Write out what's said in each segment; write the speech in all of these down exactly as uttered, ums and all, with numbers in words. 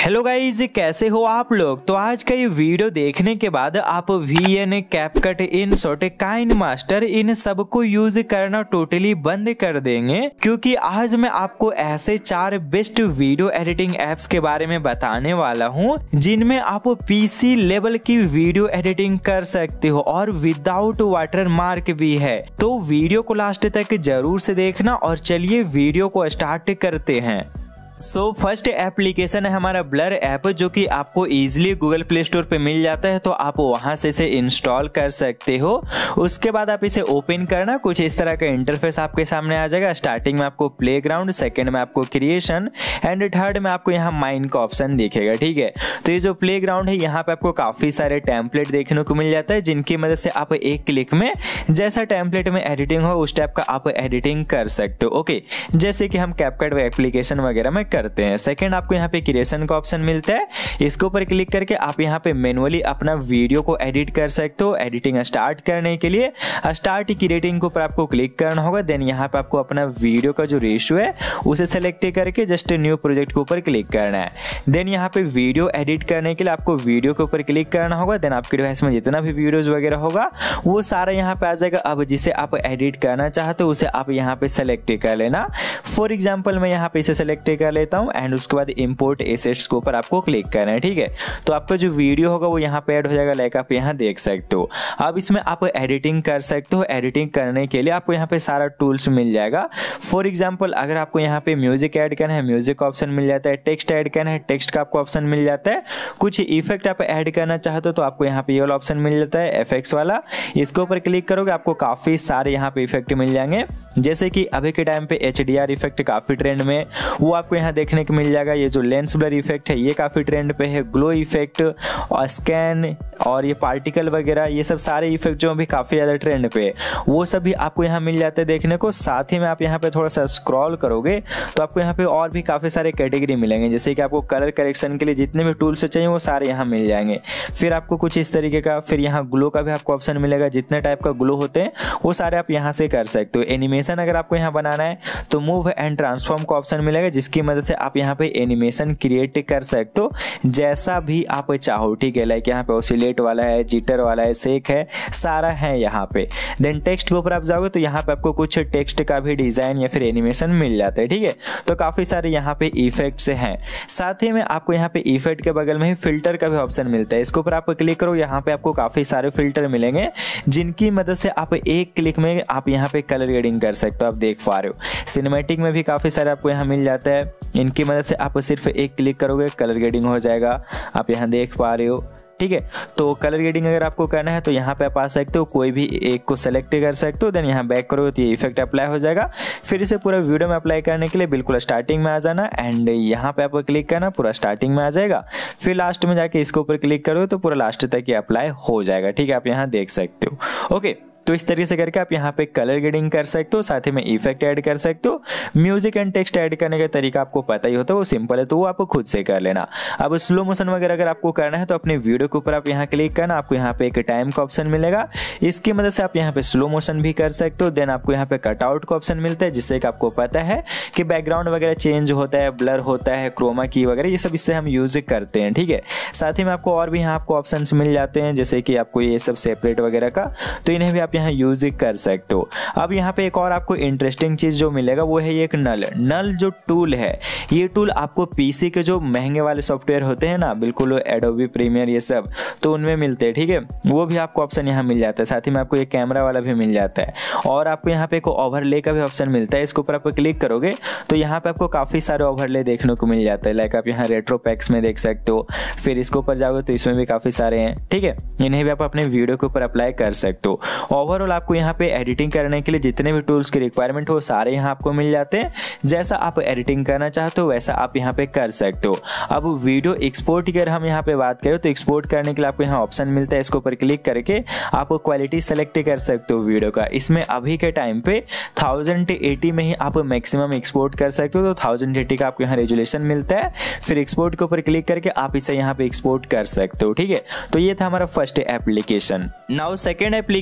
Hello guys, कैसे हो आप लोग। तो आज का ये वीडियो देखने के बाद आप V N, CapCut, InShot, KineMaster इन सबको यूज करना टोटली बंद कर देंगे, क्योंकि आज मैं आपको ऐसे चार बेस्ट वीडियो एडिटिंग एप्स के बारे में बताने वाला हूं जिनमें आप पीसी लेवल की वीडियो एडिटिंग कर सकते हो और विदाउट वाटर मार्क भी है। तो वीडियो को लास्ट तक जरूर से देखना और चलिए वीडियो को स्टार्ट करते हैं। सो फर्स्ट एप्लीकेशन है हमारा ब्लर ऐप, जो कि आपको इजीली गूगल प्ले स्टोर पे मिल जाता है, तो आप वहां से इसे इंस्टॉल कर सकते हो। उसके बाद आप इसे ओपन करना, कुछ इस तरह का इंटरफेस आपके सामने आ जाएगा। स्टार्टिंग में आपको प्लेग्राउंड, सेकंड में आपको क्रिएशन एंड थर्ड में आपको यहाँ माइन का ऑप्शन दिखेगा। ठीक है, तो ये जो प्लेग्राउंड है यहाँ पे आपको काफी सारे टेम्पलेट देखने को मिल जाता है, जिनकी मदद से आप एक क्लिक में जैसा टेम्पलेट में एडिटिंग हो उस टाइप का आप एडिटिंग कर सकते हो। ओके, जैसे कि हम कैपकट एप्लीकेशन वगैरह में करते हैं। सेकंड आपको यहाँ पे क्रिएशन का ऑप्शन मिलता है, इसके ऊपर क्लिक करके आप यहाँ पे मैनुअली अपना वीडियो को एडिट कर सकते हो। एडिटिंग स्टार्ट करने के लिए स्टार्ट क्रिएटिंग के ऊपर आपको क्लिक करना होगा। देन यहाँ पे आपको अपना वीडियो का जो रेशियो है उसे सेलेक्ट करके जस्ट न्यू प्रोजेक्ट के ऊपर क्लिक करना है। देन यहाँ पे वीडियो एडिट करने के लिए आपको वीडियो के ऊपर क्लिक करना होगा। देन आपके डिवाइस में जितना भी वीडियोज वगैरह होगा वो सारा यहाँ पे आ जाएगा। अब जिसे आप एडिट करना चाहते हो उसे आप यहाँ पे सेलेक्ट कर लेना। फॉर एग्जाम्पल मैं यहाँ पे इसे सेलेक्ट कर लेता हूँ एंड उसके बाद इंपोर्ट एसेट्स के ऊपर आपको क्लिक करना है। ठीक है, तो आपका जो वीडियो होगा वो यहाँ पे ऐड हो जाएगा, लाइक आप यहाँ देख सकते हो। अब इसमें आप एडिटिंग कर सकते हो। एडिटिंग करने के लिए आपको यहाँ पे सारा टूल्स मिल जाएगा। फॉर एग्जांपल अगर आपको यहाँ पे म्यूजिक ऐड करना है, म्यूजिक का ऑप्शन मिल जाता है। टेक्स्ट ऐड करना है, टेक्स्ट का आपको ऑप्शन मिल जाता है। कुछ इफेक्ट आप ऐड करना चाहते हो तो आपको यहाँ पे ये वाला ऑप्शन मिल जाता है, एफएक्स वाला। इसके ऊपर क्लिक करोगे आपको काफी सारे यहाँ पे इफेक्ट मिल जाएंगे, जैसे कि अभी के टाइम पे एच डी आर इफेक्ट काफी ट्रेंड में, वो आपको यहाँ देखने को मिल जाएगा। ये जो लेंस ब्लर इफेक्ट है ये काफी ट्रेंड पे है। ग्लो इफेक्ट और स्कैन और ये पार्टिकल वगैरह, ये सब सारे इफेक्ट जो अभी काफी ज्यादा ट्रेंड पे है वो सब भी आपको यहाँ मिल जाते हैं देखने को। साथ ही में आप यहाँ पे थोड़ा सा स्क्रॉल करोगे तो आपको यहाँ पे और भी काफी सारे कैटेगरी मिलेंगे, जैसे कि आपको कलर करेक्शन के लिए जितने भी टूल्स चाहिए वो सारे यहाँ मिल जाएंगे। फिर आपको कुछ इस तरीके का, फिर यहाँ ग्लो का भी आपको ऑप्शन मिलेगा। जितने टाइप का ग्लो होते हैं वो सारे आप यहाँ से कर सकते हो। एनिमेशन अगर आपको यहाँ बनाना है तो मूव एंड ट्रांसफॉर्म का ऑप्शन मिलेगा, जिसकी मदद से आप यहाँ पे एनिमेशन क्रिएट कर सकते हो जैसा भी आप चाहो। ठीक है, लाइक यहाँ पे ऑसिलेट वाला है, जिटर वाला है, शेक है, सारा है यहाँ पे। देन टेक्स्ट के ऊपर आप जाओगे तो यहाँ पे आपको कुछ टेक्स्ट का भी डिजाइन या फिर एनिमेशन मिल जाता है। ठीक है, तो काफी सारे यहाँ पे इफेक्ट्स हैं। साथ ही में आपको यहाँ पे इफेक्ट के बगल में ही फिल्टर का भी ऑप्शन मिलता है। इसके ऊपर आप क्लिक करो, यहाँ पे आपको काफी सारे फिल्टर मिलेंगे, जिनकी मदद से आप एक क्लिक में आप यहाँ पे कलर ग्रेडिंग कर सकते हो। आप देख पा रहे हो सिनेमैटिक में भी काफी सारे आपको यहाँ मिल जाता है। इनकी मदद से आप सिर्फ एक क्लिक करोगे कलर ग्रेडिंग हो जाएगा, आप यहाँ देख पा रहे हो। ठीक है, तो कलर ग्रेडिंग अगर आपको करना है तो यहाँ पे आप आ सकते हो, कोई भी एक को सेलेक्ट कर सकते हो। देन यहाँ बैक करोगे तो ये इफेक्ट अप्लाई हो जाएगा। फिर इसे पूरा वीडियो में अप्लाई करने के लिए बिल्कुल स्टार्टिंग में आ जाना एंड यहाँ पे आपको क्लिक करना, पूरा स्टार्टिंग में आ जाएगा। फिर लास्ट में जाके इसके ऊपर क्लिक करोगे तो पूरा लास्ट तक ये अप्लाई हो जाएगा। ठीक है, आप यहाँ देख सकते हो। ओके, तो इस तरीके से करके आप यहाँ पे कलर ग्रेडिंग कर सकते हो, साथ ही में इफेक्ट ऐड कर सकते हो। म्यूजिक एंड टेक्स्ट ऐड करने का तरीका आपको पता ही होता है, वो सिंपल है, तो वो आपको खुद से कर लेना। अब स्लो मोशन वगैरह अगर आपको करना है तो अपने वीडियो के ऊपर आप यहाँ क्लिक करना, आपको यहाँ पे एक टाइम का ऑप्शन मिलेगा। इसकी मदद से आप यहाँ पे स्लो मोशन भी कर सकते हो। देन आपको यहाँ पे कटआउट का ऑप्शन मिलता है, जिससे कि आपको पता है कि बैकग्राउंड वगैरह चेंज होता है, ब्लर होता है, क्रोमा की वगैरह, ये सब इससे हम यूज करते हैं। ठीक है, साथ ही में आपको और भी यहाँ आपको ऑप्शन मिल जाते हैं, जैसे कि आपको ये सब सेपरेट वगैरह का, तो इन्हें भी आप यहाँ यूज कर सकते हो। अब यहाँ पे एक और आपको इंटरेस्टिंग चीज जो मिलेगा वो है ये एक नल नल जो टूल है। ये टूल आपको पीसी के जो महंगे वाले सॉफ्टवेयर होते हैं ना, बिल्कुल एडोबी प्रीमियर ये सब, तो उनमें मिलते हैं। ठीक है, वो भी आपको ऑप्शन यहाँ मिल जाता है। साथ ही में आपको ये कैमरा वाला भी मिल जाता है और आपको यहाँ पे एक ओवरले का भी ऑप्शन मिलता है। इसके ऊपर आप क्लिक करोगे तो यहाँ पे आपको काफी सारे ओवरले देखने को मिल जाता है, लाइक आप यहाँ रेट्रो पैक्स में देख सकते हो। फिर इसके ऊपर जाओगे तो इसमें भी काफी सारे हैं। ठीक है, इन्हें भी आप अपने वीडियो के ऊपर अप्लाई कर सकते हो। ओवरऑल आपको यहाँ पे एडिटिंग करने के लिए जितने भी टूल्स की रिक्वायरमेंट हो सारे यहाँ आपको मिल जाते हैं। जैसा आप एडिटिंग करना चाहते हो वैसा आप यहाँ पे कर सकते हो। अब वीडियो एक्सपोर्ट की अगर हम यहाँ पे बात करें तो एक्सपोर्ट करने के लिए आपको यहाँ ऑप्शन मिलता है। इसके ऊपर क्लिक करके आप क्वालिटी सेलेक्ट कर सकते हो वीडियो का। इसमें अभी के टाइम पे थाउजेंड एटी में ही आप मैक्सिमम एक्सपोर्ट कर सकते हो, तो थाउजेंड एटी का आपको यहाँ रेजुलेशन मिलता है। फिर एक्सपोर्ट के ऊपर क्लिक करके आप इसे यहाँ पे एक्सपोर्ट कर सकते हो। ठीक है, तो ये था हमारा first application. Now second application है हमारा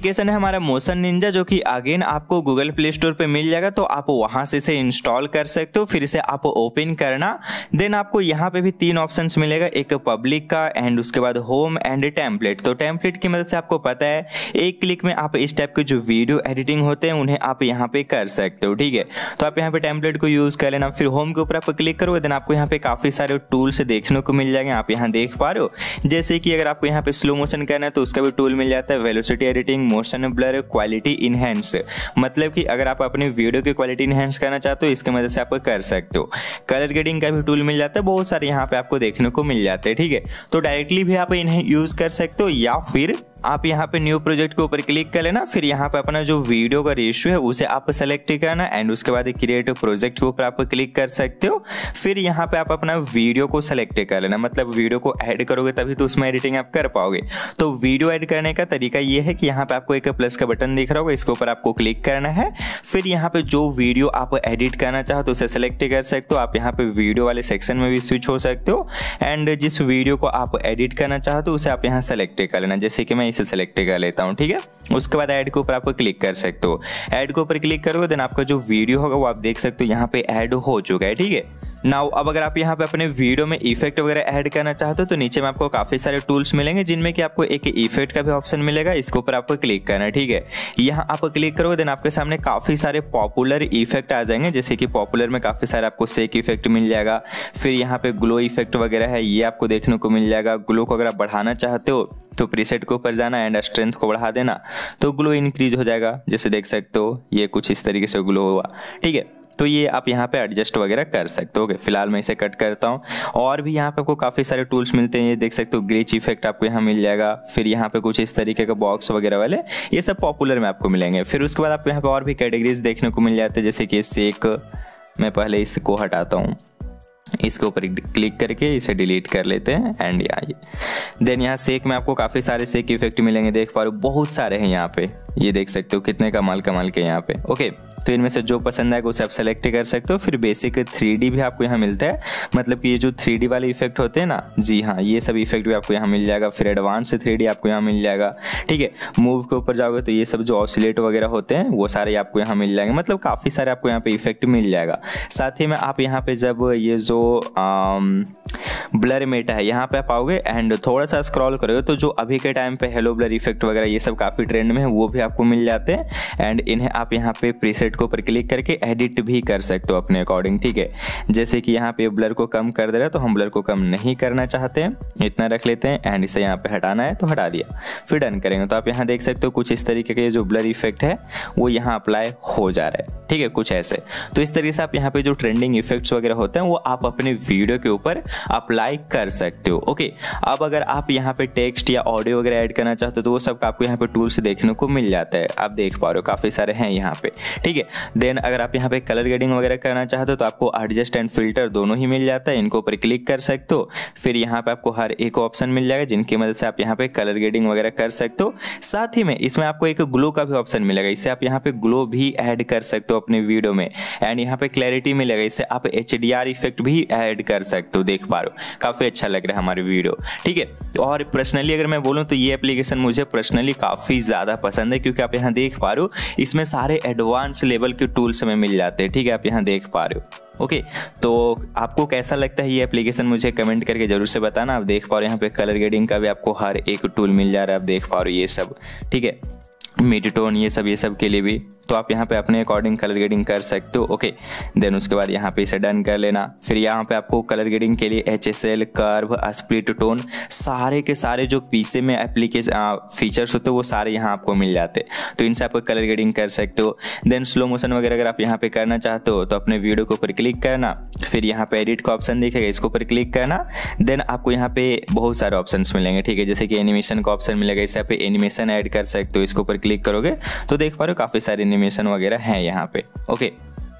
हमारा मोशन निंजा, जो कि अगेन आपको गूगल प्ले स्टोर पे मिल जाएगा, तो आप वहां से इसे इंस्टॉल कर सकते हो। फिर इसे आप ओपन करना, देन आपको यहाँ पे भी तीन ऑप्शंस मिलेगा, एक पब्लिक का एंड उसके बाद होम एंड टेम्पलेट। तो टेम्पलेट की मदद से आपको पता है एक क्लिक में आप इस टाइप के जो वीडियो एडिटिंग होते हैं उन्हें आप यहाँ पे कर सकते हो, ठीक है। तो आप यहाँ पे टेम्पलेट को यूज कर लेना। फिर होम के ऊपर आप क्लिक करोगे, देन आपको यहाँ पे काफी सारे टूल्स देखने को मिल जाएंगे, आप यहाँ देख पा रहे हो। जैसे कि अगर आपको यहाँ पे स्लो मोशन करना है तो उसका भी टूल मिल जाता है, velocity editing, motion blur, quality enhance. मतलब कि अगर आप अपने वीडियो की क्वालिटी इनहेंस करना चाहते हो इसके मदद से आप कर सकते हो। कलर ग्रेडिंग का भी टूल मिल जाता है, बहुत सारे यहाँ पे आपको देखने को मिल जाते हैं, ठीक है। तो डायरेक्टली भी आप इन्हें यूज कर सकते हो, या फिर आप यहाँ पे न्यू प्रोजेक्ट के ऊपर क्लिक कर लेना। फिर यहाँ पे अपना जो वीडियो का रेशियो है उसे आप सेलेक्ट करना एंड उसके बाद क्रिएट प्रोजेक्ट के ऊपर आप क्लिक कर सकते हो। फिर यहाँ पे आप अपना वीडियो को सेलेक्ट कर लेना, मतलब वीडियो को ऐड करोगे तभी तो उसमें एडिटिंग आप कर पाओगे। तो वीडियो ऐड करने का तरीका ये है कि यहाँ पे आपको एक प्लस का बटन दिख रहा होगा, इसके ऊपर आपको क्लिक करना है। फिर यहाँ पे जो वीडियो आप एडिट करना चाहो तो उसे सेलेक्ट कर सकते हो। आप यहाँ पे वीडियो वाले सेक्शन में भी स्विच हो सकते हो एंड जिस वीडियो को आप एडिट करना चाहो तो उसे आप यहाँ सेलेक्ट कर लेना, जैसे कि मैं इसे सेलेक्ट कर लेता हूँ, ठीक है। उसके बाद ऐड के ऊपर आप क्लिक कर सकते हो। ऐड के ऊपर क्लिक करोगे देन आपका जो वीडियो होगा वो आप देख सकते हो यहाँ पे ऐड हो चुका है, ठीक है। नाउ अब अगर आप यहाँ पे अपने वीडियो में इफेक्ट वगैरह ऐड करना चाहते हो तो नीचे में आपको काफी सारे टूल्स मिलेंगे, जिनमें कि आपको एक इफेक्ट का भी ऑप्शन मिलेगा, इसके ऊपर आपको क्लिक करना है, ठीक है। यहाँ आप क्लिक करोगे देन आपके सामने काफी सारे पॉपुलर इफेक्ट आ जाएंगे, जैसे कि पॉपुलर में काफी सारे आपको शेक इफेक्ट मिल जाएगा। फिर यहाँ पे ग्लो इफेक्ट वगैरह है, ये आपको देखने को मिल जाएगा। ग्लो को अगर आप बढ़ाना चाहते हो तो प्रीसेट के ऊपर जाना एंड स्ट्रेंथ को बढ़ा देना तो ग्लो इंक्रीज हो जाएगा, जैसे देख सकते हो ये कुछ इस तरीके से ग्लो हुआ, ठीक है। तो ये आप यहाँ पे एडजस्ट वगैरह कर सकते हो। फिलहाल मैं इसे कट करता हूँ। और भी यहाँ पे आपको काफ़ी सारे टूल्स मिलते हैं, ये देख सकते हो ग्लिच इफेक्ट आपको यहाँ मिल जाएगा। फिर यहाँ पे कुछ इस तरीके का बॉक्स वगैरह वाले, ये सब पॉपुलर में आपको मिलेंगे। फिर उसके बाद आपको यहाँ पे और भी कैटेगरीज देखने को मिल जाते हैं, जैसे कि शेक। मैं पहले इसको हटाता हूँ, इसके ऊपर क्लिक करके इसे डिलीट कर लेते हैं एंड यहाँ ये देन यहाँ शेक में आपको काफ़ी सारे शेक इफेक्ट मिलेंगे, देख पा रहे हो बहुत सारे हैं यहाँ पे, ये देख सकते हो कितने कमाल कमाल के यहाँ पे, ओके। तो इनमें से जो पसंद आएगा उसे आप सेलेक्ट कर सकते हो। फिर बेसिक थ्री डी भी आपको यहाँ मिलता है, मतलब कि ये जो थ्री डी वाले इफेक्ट होते हैं ना, जी हाँ, ये सब इफेक्ट भी आपको यहाँ मिल जाएगा। फिर एडवांस थ्री डी आपको यहाँ मिल जाएगा, ठीक है। मूव के ऊपर जाओगे तो ये सब जो ऑसिलेट वगैरह होते हैं वो सारे आपको यहाँ मिल जाएंगे, मतलब काफ़ी सारे आपको यहाँ पे इफेक्ट मिल जाएगा। साथ ही में आप यहाँ पे जब ये जो आम, ब्लर मेटा है यहाँ पे आप आओगे एंड थोड़ा सा स्क्रॉल करोगे तो जो अभी के टाइम पे हेलो ब्लर इफेक्ट वगैरह ये सब काफ़ी ट्रेंड में है, वो भी आपको मिल जाते हैं एंड इन्हें आप यहाँ पे प्रीसेट के ऊपर क्लिक करके एडिट भी कर सकते हो अपने अकॉर्डिंग, ठीक है। जैसे कि यहाँ पे ब्लर को कम कर दे रहा है तो हम ब्लर को कम नहीं करना चाहते हैं, इतना रख लेते हैं एंड इसे यहाँ पे हटाना है तो हटा दिया, फिर डन करेंगे तो आप यहाँ देख सकते हो कुछ इस तरीके के जो ब्लर इफेक्ट है वो यहाँ अप्लाई हो जा रहा है, ठीक है, कुछ ऐसे। तो इस तरीके से आप यहाँ पे जो ट्रेंडिंग इफेक्ट्स वगैरह होते हैं वो आप अपने वीडियो के ऊपर अप्लाई कर सकते हो, ओके। अब अगर आप यहाँ पे टेक्स्ट या ऑडियो वगैरह ऐड करना चाहते हो तो वो सब आपको यहाँ पे टूल्स देखने को मिल जाता है, आप देख पा रहे हो काफ़ी सारे हैं यहाँ पे, ठीक है। देन अगर आप यहाँ पे कलर ग्रेडिंग वगैरह करना चाहते हो तो आपको एडजस्ट एंड फिल्टर दोनों ही मिल जाता है, इनको ऊपर क्लिक कर सकते हो। फिर यहाँ पे आपको हर एक ऑप्शन मिल जाएगा जिनकी मदद से आप यहाँ पे कलर ग्रेडिंग वगैरह कर सकते हो। साथ ही में इसमें आपको एक ग्लो का भी ऑप्शन मिलेगा, इससे आप यहाँ पे ग्लो भी ऐड कर सकते हो अपने वीडियो में एंड यहाँ पे क्लैरिटी मिलेगा, इससे आप एच डी आर इफेक्ट भी ऐड कर सकते हो, देख पा रहे हो काफ़ी अच्छा लग रहा है हमारी वीडियो, ठीक है। और पर्सनली अगर मैं बोलूँ तो ये एप्लीकेशन मुझे पर्सनली काफ़ी ज़्यादा पसंद है, क्योंकि आप यहाँ देख पा रहे हो इसमें सारे एडवांस लेवल के टूल्स हमें मिल जाते हैं, ठीक है, आप यहाँ देख पा रहे हो, ओके। तो आपको कैसा लगता है ये एप्लीकेशन मुझे कमेंट करके जरूर से बताना। आप देख पा रहे हो यहाँ पे कलर ग्रेडिंग का भी आपको हर एक टूल मिल जा रहा है, आप देख पा रहे हो ये सब, ठीक है, मिड टोन ये सब ये सब के लिए भी, तो आप यहाँ पे अपने अकॉर्डिंग कलर ग्रेडिंग कर सकते हो, ओके। देन उसके बाद यहाँ पे इसे डन कर लेना। फिर यहाँ पे आपको कलर ग्रेडिंग के लिए H S L, curve, split tone, सारे के सारे जो पीसे में एप्लीकेशन फीचर्स होते हैं वो सारे यहाँ आपको मिल जाते हैं, तो इनसे आप कलर ग्रेडिंग कर सकते हो। देन स्लो मोशन वगैरह अगर आप यहाँ पे करना चाहते हो तो अपने वीडियो के ऊपर क्लिक करना, फिर यहाँ पे एडिट का ऑप्शन दिखेगा, इसके ऊपर क्लिक करना। देन आपको यहाँ पे बहुत सारे ऑप्शन मिलेंगे, ठीक है, जैसे कि एनिमेशन का ऑप्शन मिलेगा, इससे आप एनिमेशन ऐड कर सकते हो, इसके ऊपर क्लिक करोगे तो देख पा रहे हो काफ़ी सारे एनिमेशन वगैरह हैं यहाँ पे, ओके।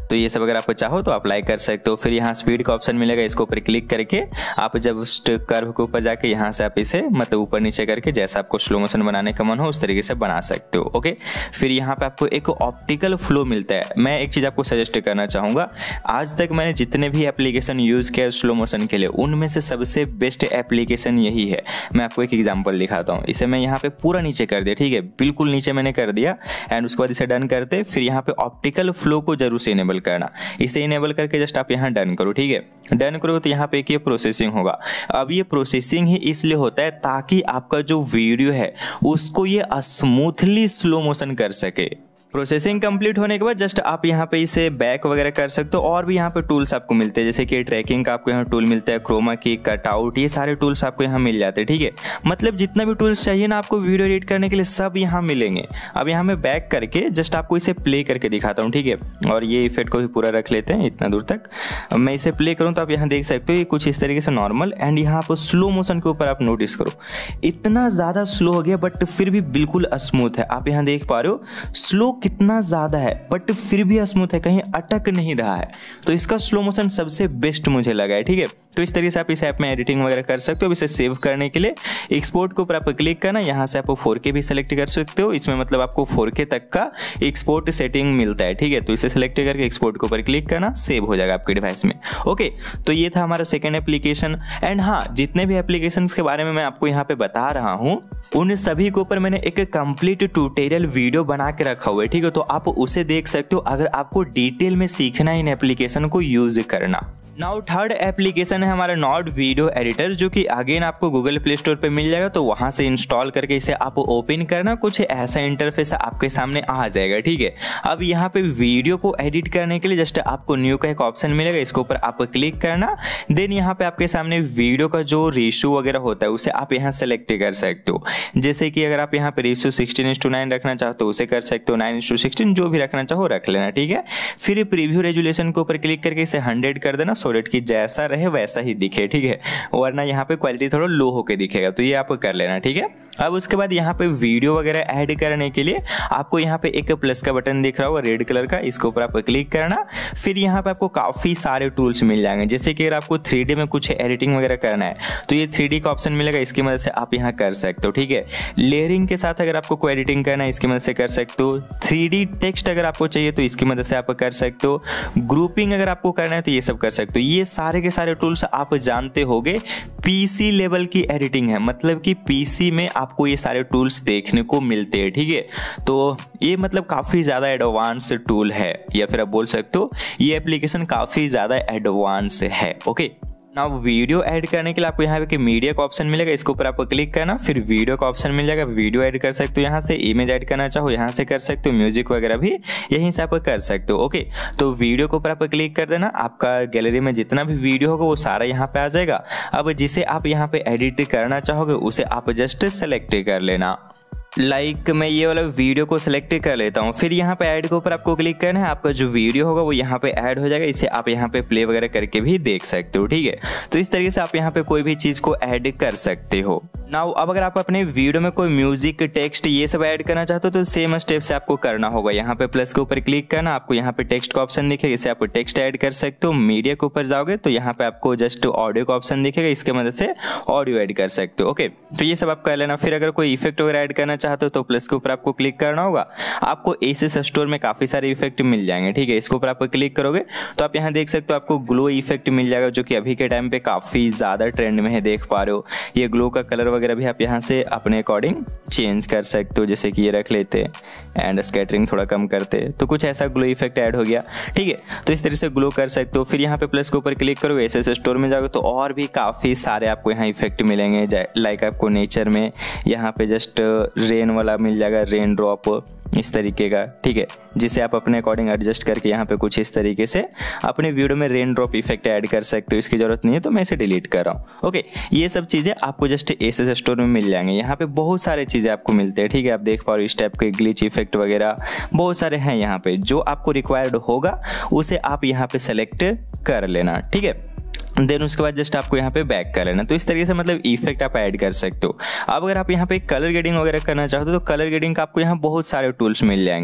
तो ये सब अगर आप चाहो तो अप्लाई कर सकते हो। फिर यहाँ स्पीड का ऑप्शन मिलेगा, इसको ऊपर क्लिक करके आप जब कर्व के ऊपर जाके यहाँ से आप इसे मतलब ऊपर नीचे करके जैसा आपको स्लो मोशन बनाने का मन हो उस तरीके से बना सकते हो। ओके, फिर यहाँ पे आपको एक ऑप्टिकल फ्लो मिलता है। मैं एक चीज़ आपको सजेस्ट करना चाहूँगा, आज तक मैंने जितने भी एप्लीकेशन यूज़ किया स्लो मोशन के लिए उनमें से सबसे बेस्ट एप्लीकेशन यही है। मैं आपको एक एग्जांपल दिखाता हूँ। इसे मैं यहाँ पे पूरा नीचे कर दिया, ठीक है, बिल्कुल नीचे मैंने कर दिया एंड उसके बाद इसे डन करते। फिर यहाँ पे ऑप्टिकल फ्लो को जरूर से इनेबल करना, इसे इनेबल करके जस्ट आप यहाँ डन करो, ठीक है। डन करो तो यहाँ पे एक ये प्रोसेसिंग होगा। अब ये प्रोसेसिंग ही इसलिए होता है ताकि आपका जो वीडियो है उसको ये स्मूथली स्लो मोशन कर सके। प्रोसेसिंग कंप्लीट होने के बाद जस्ट आप यहाँ पे इसे बैक वगैरह कर सकते हो। और भी यहाँ पे टूल्स आपको मिलते हैं, जैसे कि ट्रैकिंग का आपको यहाँ टूल मिलता है, क्रोमा की, कटआउट, ये सारे टूल्स आपको यहाँ मिल जाते हैं, ठीक है। मतलब जितना भी टूल्स चाहिए ना आपको वीडियो एडिट करने के लिए सब यहाँ मिलेंगे। अब यहाँ मैं बैक करके जस्ट आपको इसे प्ले करके दिखाता हूँ, ठीक है। और ये इफेक्ट को भी पूरा रख लेते हैं इतना दूर तक। अब मैं इसे प्ले करूँ तो आप यहाँ देख सकते हो ये कुछ इस तरीके से नॉर्मल एंड यहाँ पर स्लो मोशन के ऊपर आप नोटिस करो इतना ज़्यादा स्लो हो गया बट फिर भी बिल्कुल स्मूथ है। आप यहाँ देख पा रहे हो स्लो कितना ज़्यादा है बट फिर भी स्मूथ है, कहीं अटक नहीं रहा है। तो इसका स्लो मोशन सबसे बेस्ट मुझे लगा है, ठीक है। तो इस तरीके से आप इस ऐप में एडिटिंग वगैरह कर सकते हो। अब इसे सेव करने के लिए एक्सपोर्ट के ऊपर आप क्लिक करना, यहाँ से आप फोर के भी सेलेक्ट कर सकते हो। इसमें मतलब आपको फोर के तक का एक्सपोर्ट सेटिंग मिलता है, ठीक है। तो इसे सेलेक्ट करके एक्सपोर्ट के ऊपर क्लिक करना, सेव हो जाएगा आपके डिवाइस में। ओके, तो ये था हमारा सेकेंड एप्लीकेशन। एंड हाँ, जितने भी एप्लीकेशन के बारे में मैं आपको यहाँ पे बता रहा हूँ उन सभी के ऊपर मैंने एक कंप्लीट ट्यूटोरियल वीडियो बना के रखा हुआ है, ठीक है। तो आप उसे देख सकते हो अगर आपको डिटेल में सीखना है इन एप्लीकेशन को यूज करना। नाउ थर्ड एप्लीकेशन है हमारा नॉड वीडियो एडिटर, जो कि अगेन आपको गूगल प्ले स्टोर पे मिल जाएगा। तो वहां से इंस्टॉल करके इसे आप ओपन करना, कुछ ऐसा इंटरफेस आपके सामने आ जाएगा, ठीक है। अब यहाँ पे वीडियो को एडिट करने के लिए जस्ट आपको न्यू का एक ऑप्शन मिलेगा, इसके ऊपर आप क्लिक करना। देन यहाँ पे आपके सामने वीडियो का जो रेशियो वगैरह होता है उसे आप यहाँ सेलेक्ट कर सकते हो। जैसे कि अगर आप यहाँ पे ratio sixteen is to nine रखना चाहो तो उसे कर सकते हो, नाइन इज टू सिक्सटीन जो भी रखना चाहो रख लेना, ठीक है। फिर प्रीव्यू रेजुलेशन के ऊपर क्लिक करके इसे हंड्रेड कर देना, सो कि जैसा रहे वैसा ही दिखे, ठीक है। वरना यहाँ पे क्वालिटी थोड़ा लो होके दिखेगा, तो ये आप कर लेना, ठीक है। अब उसके बाद यहाँ पे वीडियो वगैरह ऐड करने के लिए आपको यहाँ पे एक प्लस का बटन दिख रहा होगा रेड कलर का, इसके ऊपर आप क्लिक करना। फिर यहाँ पे आपको काफ़ी सारे टूल्स मिल जाएंगे, जैसे कि अगर आपको थ्री डी में कुछ एडिटिंग वगैरह करना है तो ये थ्री डी का ऑप्शन मिलेगा, इसकी मदद से आप यहाँ कर सकते हो, ठीक है। लेयरिंग के साथ अगर आपको कोई एडिटिंग करना है इसकी मदद से कर सकते हो। थ्री डी टेक्स्ट अगर आपको चाहिए तो इसकी मदद से आप कर सकते हो। ग्रुपिंग अगर आपको करना है तो ये सब कर सकते हो। ये सारे के सारे टूल्स आप जानते होंगे पीसी लेवल की एडिटिंग है, मतलब कि पीसी में आपको ये सारे टूल्स देखने को मिलते हैं, ठीक है। तो ये मतलब काफ़ी ज़्यादा एडवांस टूल है, या फिर आप बोल सकते हो ये एप्लीकेशन काफ़ी ज़्यादा एडवांस है। ओके, नाउ वीडियो ऐड करने के लिए आपको यहाँ पे मीडिया का ऑप्शन मिलेगा, इसके ऊपर आपको क्लिक करना। फिर वीडियो का ऑप्शन मिल जाएगा, वीडियो ऐड कर सकते हो यहाँ से। इमेज ऐड करना चाहो यहाँ से कर सकते हो, म्यूजिक वगैरह भी यहीं से आप कर सकते हो। ओके, तो वीडियो के ऊपर आप क्लिक कर देना, आपका गैलरी में जितना भी वीडियो होगा वो सारा यहाँ पे आ जाएगा। अब जिसे आप यहाँ पे एडिट करना चाहोगे उसे आप जस्ट सेलेक्ट कर लेना। लाइक like, मैं ये वाला वीडियो को सिलेक्ट कर लेता हूँ। फिर यहाँ पे ऐड के ऊपर आपको क्लिक करना है, आपका जो वीडियो होगा वो यहाँ पे ऐड हो जाएगा। इसे आप यहाँ पे प्ले वगैरह करके भी देख सकते हो, ठीक है। तो इस तरीके से आप यहाँ पे कोई भी चीज़ को ऐड कर सकते हो। नाउ अब अगर आप अपने वीडियो में कोई म्यूजिक, टेक्स्ट ये सब ऐड करना चाहते हो तो सेम स्टेप से आपको करना होगा। यहाँ पे प्लस के ऊपर क्लिक करना, आपको यहाँ पे टेक्स्ट का ऑप्शन दिखेगा, इसे आप टेक्स्ट ऐड कर सकते हो। मीडिया के ऊपर जाओगे तो यहाँ पे आपको जस्ट ऑडियो का ऑप्शन दिखेगा, इसके मदद से ऑडियो ऐड कर सकते हो। ओके, तो ये सब आप कर लेना। फिर अगर कोई इफेक्ट वगैरह ऐड करना चाहते हो तो प्लस के ऊपर आपको क्लिक करना होगा। आपको एसएस स्टोर में काफी सारे इफेक्ट मिल जाएंगे, ठीक है। इसके ऊपर आप क्लिक करोगे तो आप यहाँ देख सकते हो आपको ग्लो इफेक्ट मिल जाएगा, जो कि अभी के टाइम पे काफी ज्यादा ट्रेंड में है, देख पा रहे हो। ये ग्लो का कलर वगैरह भी आप यहाँ से अपने अकॉर्डिंग चेंज कर सकते हो, जैसे कि ये रख लेते एंड स्कैटरिंग थोड़ा कम करते तो कुछ ऐसा ग्लो इफेक्ट ऐड हो गया, ठीक है। तो इस तरह से ग्लो कर सकते हो। फिर यहाँ पे प्लस के ऊपर क्लिक करोगे, एसएस स्टोर में जाओगे तो और भी काफी सारे आपको यहाँ इफेक्ट मिलेंगे। लाइक आपको नेचर में यहाँ पे जस्ट रेन वाला मिल जाएगा, रेन ड्रॉप इस तरीके का, ठीक है, जिसे आप अपने अकॉर्डिंग एडजस्ट करके यहाँ पे कुछ इस तरीके से अपने वीडियो में रेन ड्रॉप इफेक्ट ऐड कर सकते हो। इसकी जरूरत नहीं है तो मैं इसे डिलीट कर रहा हूँ। ओके, ये सब चीज़ें आपको जस्ट एसएस स्टोर में मिल जाएंगे। यहाँ पे बहुत सारे चीज़ें आपको मिलते हैं, ठीक है। आप देख पा रहे हो इस टाइप के ग्लिच इफेक्ट वगैरह बहुत सारे हैं यहाँ पे। जो आपको रिक्वायर्ड होगा उसे आप यहाँ पे सेलेक्ट कर लेना, ठीक है। देन उसके बाद जस्ट आपको यहाँ पे बैक कर लेना। तो इस तरीके से मतलब इफेक्ट आप ऐड कर सकते हो। अब अगर आप यहाँ पे कलर ग्रेडिंग वगैरह करना चाहते हो तो कलर ग्रेडिंग का आपको यहाँ बहुत सारे टूल्स मिल जाएंगे।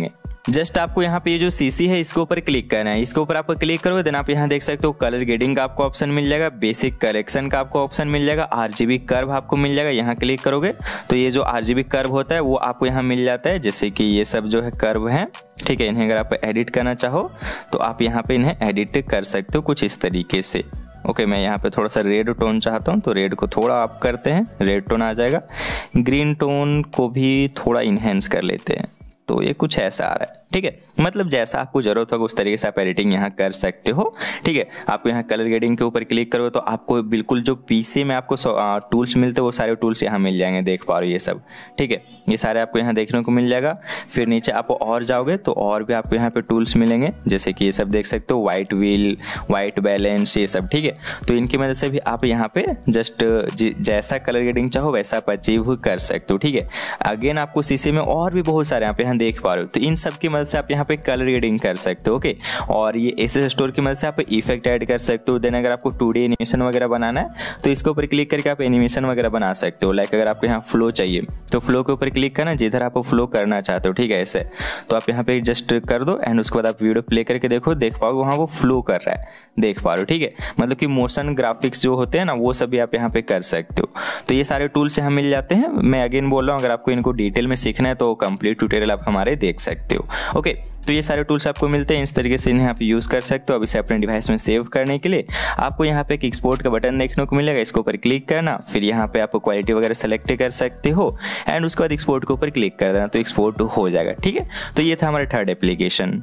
जस्ट आपको यहाँ पे ये जो सीसी है इसके ऊपर क्लिक करना है। इसके ऊपर आप क्लिक करोगे देन आप यहाँ देख सकते हो कलर ग्रेडिंग का आपको ऑप्शन मिल जाएगा, बेसिक करेक्शन का आपको ऑप्शन मिल जाएगा, आरजीबी कर्व आपको मिल जाएगा। यहाँ क्लिक करोगे तो ये जो आरजीबी कर्व होता है वो आपको यहाँ मिल जाता है, जैसे कि ये सब जो है कर्व है, ठीक है। इन्हें अगर आप एडिट करना चाहो तो आप यहाँ पे इन्हें एडिट कर सकते हो कुछ इस तरीके से। ओके, मैं यहाँ पे थोड़ा सा रेड टोन चाहता हूँ तो रेड को थोड़ा अप करते हैं, रेड टोन आ जाएगा। ग्रीन टोन को भी थोड़ा इन्हेंस कर लेते हैं, तो ये कुछ ऐसा आ रहा है, ठीक है। मतलब जैसा आपको जरूरत होगा उस तरीके से आप एडिटिंग यहाँ कर सकते हो, ठीक है। आपको यहाँ कलर ग्रेडिंग के ऊपर क्लिक करोगे तो आपको बिल्कुल जो पीसी में आपको टूल्स मिलते हैं वो सारे टूल्स यहाँ मिल जाएंगे, देख पा रहे हो ये सब, ठीक है। ये सारे आपको यहाँ देखने को मिल जाएगा। फिर नीचे आप और जाओगे तो और भी आपको यहाँ पे टूल्स मिलेंगे, जैसे कि ये सब देख सकते हो, वाइट व्हील, वाइट बैलेंस, ये सब, ठीक है। तो इनकी मदद से भी आप यहाँ पे जस्ट जैसा कलर ग्रेडिंग चाहो वैसा आप अचीव कर सकते हो, ठीक है। अगेन आपको सीसी में और भी बहुत सारे आप यहाँ देख पा रहे हो, तो इन सब की मदद से आप यहाँ पे कलर ग्रेडिंग कर सकते हो, ओके। और ये एसएस स्टोर की मदद से आप इफेक्ट ऐड कर सकते हो। देन अगर आपको टू डी एनिमेशन वगैरह बनाना है तो इसके ऊपर क्लिक करके आप एनिमेशन वगैरह बना सकते हो। लाइक अगर आपको यहाँ फ्लो चाहिए तो फ्लो के ऊपर क्लिक करना, जिधर आप फ्लो करना चाहते हो, ठीक है, ऐसे तो आप यहाँ पे जस्ट कर दो एंड उसके बाद आप वीडियो प्ले करके देखो, देख पाओगे वहाँ वो फ्लो कर रहा है, देख पा रहे हो, ठीक है। मतलब कि मोशन ग्राफिक्स जो होते हैं ना वो सभी आप यहाँ पे कर सकते हो। तो ये सारे टूल्स यहाँ मिल जाते हैं। मैं अगेन बोल रहा हूँ, अगर आपको इनको डिटेल में सीखना है तो कंप्लीट ट्यूटोरियल आप हमारे देख सकते हो, ओके। तो ये सारे टूल्स आपको मिलते हैं, इस तरीके से इन्हें आप यूज़ कर सकते हो। अब इसे अपने डिवाइस में सेव करने के लिए आपको यहाँ पे एक एक्सपोर्ट का बटन देखने को मिलेगा, इसके ऊपर क्लिक करना, फिर यहाँ पे आप क्वालिटी वगैरह सेलेक्ट कर सकते हो एंड उसके बाद एक्सपोर्ट के ऊपर क्लिक कर देना, तो एक्सपोर्ट हो जाएगा, ठीक है। तो ये था हमारा third application.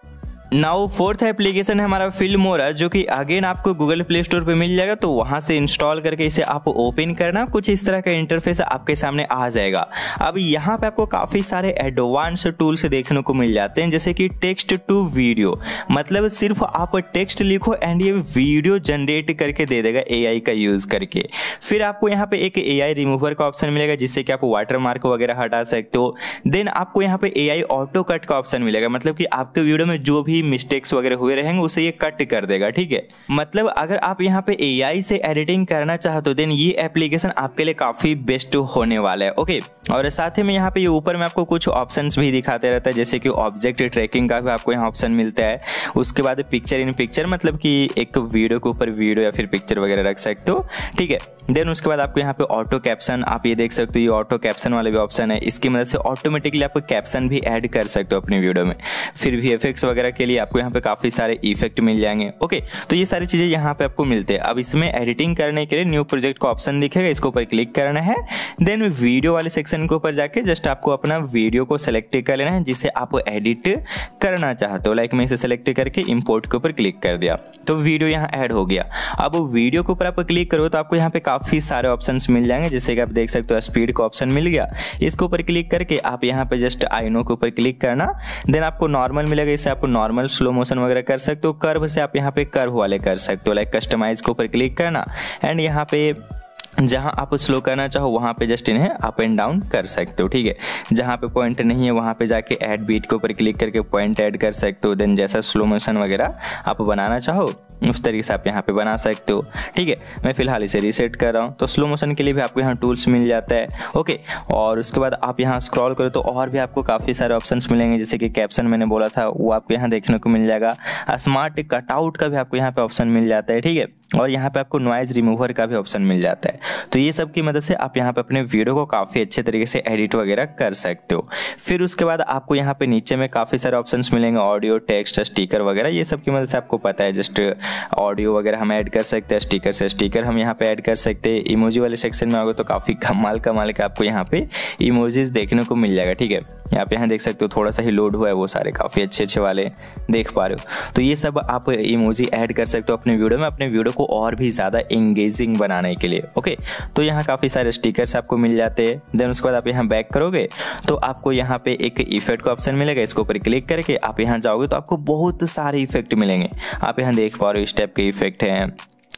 Now fourth application है हमारा फिल्मोरा, जो कि अगेन आपको गूगल प्ले स्टोर पे मिल जाएगा, तो वहां से इंस्टॉल करके इसे आप ओपन करना, कुछ इस तरह का इंटरफेस आपके सामने आ जाएगा। अब यहाँ पे आपको काफ़ी सारे एडवांस टूल्स देखने को मिल जाते हैं, जैसे कि टेक्स्ट टू वीडियो, मतलब सिर्फ आप टेक्स्ट लिखो एंड ये वीडियो जनरेट करके दे देगा एआई का यूज़ करके। फिर आपको यहाँ पे एक एआई रिमूवर का ऑप्शन मिलेगा, जिससे कि आप वाटर मार्क वगैरह हटा सकते हो। देन आपको यहाँ पे एआई ऑटो कट का ऑप्शन मिलेगा, मतलब कि आपके वीडियो में जो भी मिस्टेक्स वगैरह हुए रहेंगे उसे ये कट कर देगा, ठीक है। मतलब अगर आप यहाँ पे एआई से एडिटिंग करना चाहते हो देन ये एप्लीकेशन आपके लिए काफी बेस्ट होने वाला है, ओके। और साथ ही में यहाँ पे ये ऊपर में आपको कुछ ऑप्शंस भी दिखाते रहता है, जैसे कि ऑब्जेक्ट ट्रैकिंग का भी आपको यहाँ ऑप्शन मिलता है। उसके बाद पिक्चर इन पिक्चर, मतलब कि एक वीडियो के ऊपर वीडियो या फिर पिक्चर वगैरह रख सकते हो, ठीक है। देन उसके बाद आपको यहाँ पे ऑटो कैप्शन, आप ये देख सकते हो, ये ऑटो कैप्शन वाला भी ऑप्शन है। इसकी मदद से ऑटोमेटिकली आप कैप्शन भी ऐड कर सकते हो अपनी वीडियो में। फिर वीएफएक्स वगैरह के लिए आपको यहाँ पे काफी सारे इफेक्ट मिल जाएंगे, ओके। तो ये सारी चीजें यहाँ पे आपको मिलते हैं। अब इसमें एडिटिंग करने के लिए न्यू प्रोजेक्ट का ऑप्शन दिखेगा, इसके ऊपर क्लिक करना है। देन वीडियो वाले सेक्शन के ऊपर जाके जस्ट आपको अपना वीडियो को सेलेक्ट कर लेना है जिसे आप एडिट करना चाहते हो। लाइक मैं इसे सेलेक्ट करके इंपोर्ट के ऊपर क्लिक कर दिया तो वीडियो यहाँ ऐड हो गया। अब वीडियो के ऊपर आप क्लिक करो तो आपको यहाँ पे काफी सारे ऑप्शंस मिल जाएंगे, जैसे कि आप देख सकते हो स्पीड का ऑप्शन मिल गया। इसके ऊपर क्लिक करके आप यहाँ पे जस्ट आइनो के ऊपर क्लिक करना, देन आपको नॉर्मल मिलेगा, इससे आप नॉर्मल स्लो मोशन वगैरह कर सकते हो। कर्व से आप यहाँ पे कर्व वाले कर सकते हो, लाइक कस्टमाइज के ऊपर क्लिक करना एंड यहाँ पे जहां आप स्लो करना चाहो वहां पे जस्ट इन्हें अप एंड डाउन कर सकते हो, ठीक है। जहां पे पॉइंट नहीं है वहां पे जाके ऐड बीट के ऊपर क्लिक करके पॉइंट ऐड कर सकते हो। देन जैसा स्लो मोशन वगैरह आप बनाना चाहो उस तरीके से आप यहाँ पे बना सकते हो, ठीक है। मैं फिलहाल इसे रीसेट कर रहा हूँ, तो स्लो मोशन के लिए भी आपको यहाँ टूल्स मिल जाता है, ओके। और उसके बाद आप यहाँ स्क्रॉल करो तो और भी आपको काफ़ी सारे ऑप्शंस मिलेंगे, जैसे कि कैप्शन मैंने बोला था वो आपको यहाँ देखने को मिल जाएगा। स्मार्ट कटआउट का भी आपको यहाँ पे ऑप्शन मिल जाता है, ठीक है। और यहाँ पे आपको नॉइज रिमूवर का भी ऑप्शन मिल जाता है। तो ये सब की मदद से आप यहाँ पे अपने वीडियो को काफ़ी अच्छे तरीके से एडिट वगैरह कर सकते हो। फिर उसके बाद आपको यहाँ पे नीचे में काफ़ी सारे ऑप्शंस मिलेंगे, ऑडियो, टेक्स्ट, स्टिकर वगैरह। ये सब की मदद से आपको पता है जस्ट ऑडियो वगैरह हम ऐड कर सकते हैं, स्टिकर से स्टिकर हम यहाँ पे ऐड कर सकते हैं। इमोजी वाले सेक्शन में आओगे तो काफ़ी कमाल कमाल के आपको यहाँ पे इमोजीज देखने को मिल जाएगा, ठीक है। आप यहाँ देख सकते हो थोड़ा सा ही लोड हुआ है, वो सारे काफ़ी अच्छे अच्छे वाले देख पा रहे हो। तो ये सब आप इमोजी ऐड कर सकते हो अपने वीडियो में, अपने वीडियो को और भी ज़्यादा एंगेजिंग बनाने के लिए, ओके। तो यहाँ काफ़ी सारे स्टिकर्स आपको मिल जाते हैं। देन उसके बाद आप यहाँ बैक करोगे तो आपको यहाँ पे एक इफेक्ट का ऑप्शन मिलेगा, इसके ऊपर क्लिक करके आप यहाँ जाओगे तो आपको बहुत सारे इफेक्ट मिलेंगे। आप यहाँ देख पा रहे हो, स्टेप के इफेक्ट हैं,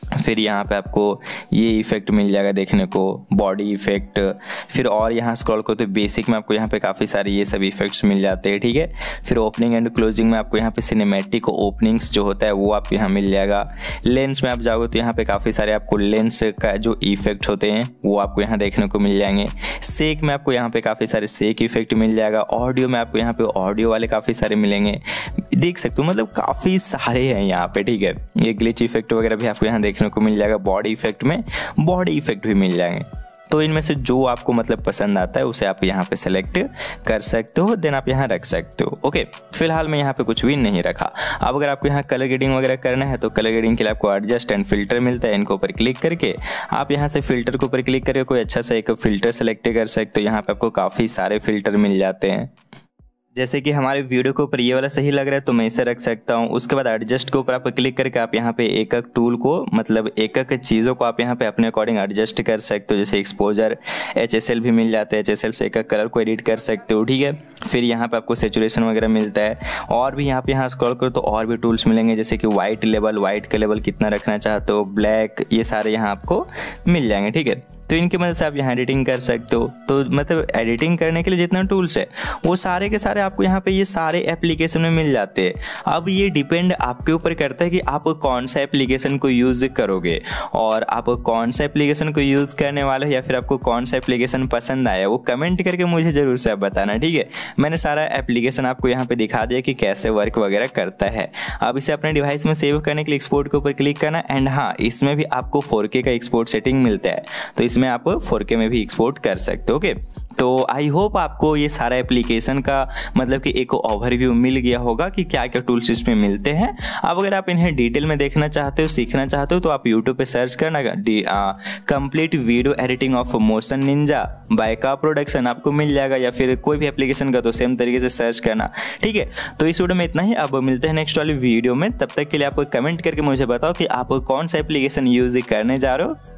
फिर यहाँ पे आपको ये इफेक्ट मिल जाएगा देखने को, बॉडी इफेक्ट। फिर और यहाँ स्क्रॉल करो तो बेसिक में आपको यहाँ पे काफ़ी सारे ये सब इफेक्ट्स मिल जाते हैं, ठीक है। फिर ओपनिंग एंड क्लोजिंग में आपको यहाँ पे सिनेमैटिक ओपनिंग्स जो होता है वो आपको यहाँ मिल जाएगा। लेंस में आप जाओगे तो यहाँ पे काफ़ी सारे आपको लेंस का जो इफेक्ट होते हैं वो आपको यहाँ देखने को मिल जाएंगे। सेक में आपको यहाँ पे काफ़ी सारे सेक इफेक्ट मिल जाएगा। ऑडियो में आपको यहाँ पे ऑडियो वाले काफ़ी सारे मिलेंगे, देख सकते हो, मतलब काफ़ी सारे हैं यहाँ पे, ठीक है। ये ग्लिच इफेक्ट वगैरह भी आपको यहाँ देखने को मिल जाएगा। बॉडी इफेक्ट में बॉडी इफेक्ट भी मिल जाएंगे। तो इनमें से जो आपको मतलब पसंद आता है उसे आप यहाँ पे सेलेक्ट कर सकते हो, देन आप यहाँ रख सकते हो। ओके, फिलहाल मैं यहाँ पे कुछ भी नहीं रखा। अब अगर आपको यहाँ कलर ग्रेडिंग वगैरह करना है तो कलर ग्रेडिंग के लिए आपको एडजस्ट एंड फिल्टर मिलता है। इनके ऊपर क्लिक करके आप यहाँ से फिल्टर के ऊपर क्लिक करके कोई अच्छा सा एक फिल्टर सेलेक्ट कर सकते हो। यहाँ पे आपको काफ़ी सारे फिल्टर मिल जाते हैं। जैसे कि हमारे वीडियो के ऊपर ये वाला सही लग रहा है तो मैं इसे रख सकता हूँ। उसके बाद एडजस्ट के ऊपर आप क्लिक करके आप यहाँ पे एक एक टूल को, मतलब एक एक चीज़ों को आप यहाँ पे अपने अकॉर्डिंग एडजस्ट कर सकते हो। जैसे एक्सपोजर, एच एस एल भी मिल जाता है, एच एस एल से एक एक कलर को एडिट कर सकते हो, ठीक है। फिर यहाँ पे आपको सेचुरेशन वगैरह मिलता है। और भी यहाँ पे यहाँ स्क्रॉल करो तो और भी टूल्स मिलेंगे, जैसे कि वाइट लेवल, वाइट का लेवल कितना रखना चाहते हो, ब्लैक, ये सारे यहाँ आपको मिल जाएंगे, ठीक है। तो इनकी मदद से आप यहाँ एडिटिंग कर सकते हो। तो मतलब एडिटिंग करने के लिए जितना टूल्स है वो सारे के सारे आपको यहाँ पे ये सारे एप्लीकेशन में मिल जाते हैं। अब ये डिपेंड आपके ऊपर करता है कि आप कौन सा एप्लीकेशन को यूज़ करोगे और आप कौन सा एप्लीकेशन को यूज़ करने वाले हो, या फिर आपको कौन सा एप्लीकेशन पसंद आया वो कमेंट करके मुझे ज़रूर से आप बताना, ठीक है। मैंने सारा एप्लीकेशन आपको यहाँ पे दिखा दिया कि कैसे वर्क वगैरह करता है। अब इसे अपने डिवाइस में सेव करने के लिए एक्सपोर्ट के ऊपर क्लिक करना। एंड हाँ, इसमें भी आपको फोर के का एक्सपोर्ट सेटिंग मिलता है, तो इसमें आप फोर के में भी एक्सपोर्ट कर सकते हो। ओके, तो आई होप आपको ये सारा एप्लीकेशन का मतलब कि एक ओवरव्यू मिल गया होगा कि क्या क्या टूल्स इसमें मिलते हैं। अब अगर आप इन्हें डिटेल में देखना चाहते हो, सीखना चाहते हो, तो आप यूट्यूब पे सर्च करना complete video editing of motion ninja by का प्रोडक्शन, आपको मिल जाएगा। या फिर कोई भी एप्लीकेशन का तो सेम तरीके से सर्च करना, ठीक है। तो इस वीडियो में इतना ही। अब मिलते हैं नेक्स्ट वाली वीडियो में, तब तक के लिए आप कमेंट करके मुझे बताओ कि आप कौन सा एप्लीकेशन यूज करने जा रहे हो।